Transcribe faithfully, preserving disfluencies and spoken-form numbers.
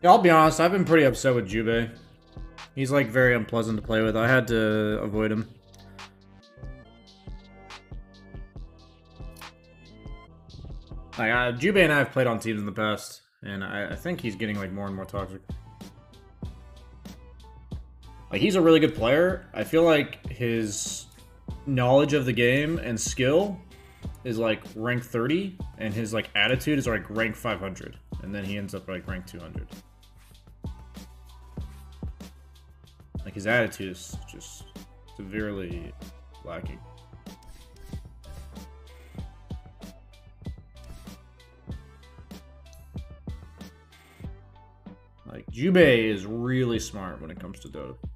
I'll be honest, I've been pretty upset with Jubei. He's like very unpleasant to play with. I had to avoid him. Like, uh, Jubei and I have played on teams in the past, and I, I think he's getting like more and more toxic. Like, he's a really good player. I feel like his knowledge of the game and skill is like rank thirty, and his like attitude is like rank five hundred, and then he ends up like rank two hundred. Like, his attitude is just severely lacking. Like, Jubei is really smart when it comes to Dota.